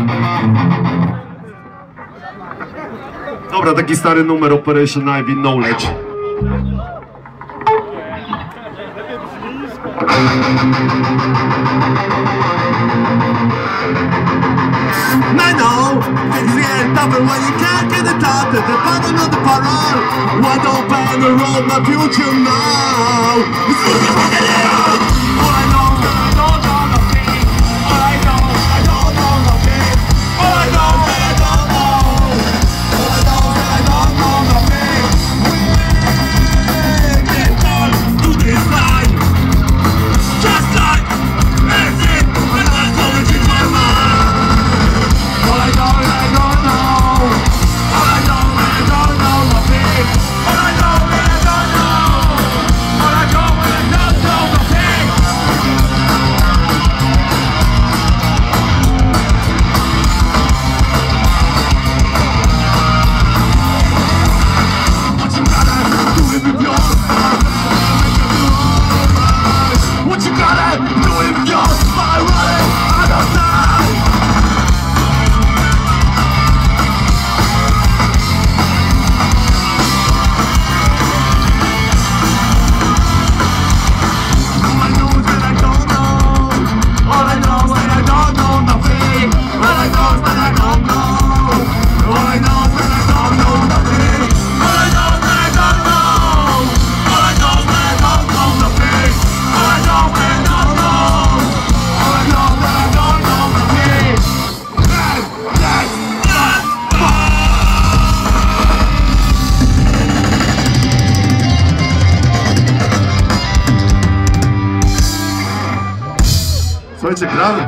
Dobra, taki stary numer Operation Ivy Knowledge. I know things get tougher when you can't get the top to the bottom of the parole. Why don't ban the road my future now? All I know that I don't know nothing. All I know I don't know nothing. All I know that I don't know. All I know that I don't know nothing. We get on to this line. Just like exit when I told it in my mind. All I know that I don't know. All I know that I don't know nothing. All I know that I don't know. All I know that I don't know nothing. What you gotta do if you're what you gotta do if you're spiraling out of time? All I know is that I don't know. All I know is that I don't know nothing. All I know is that I don't know. All I know is that I don't know nothing. All I know is that I don't know. All I know is that I don't know nothing. All I know is that I don't know. All I know is that I don't know nothing. Słuchajcie, gramy.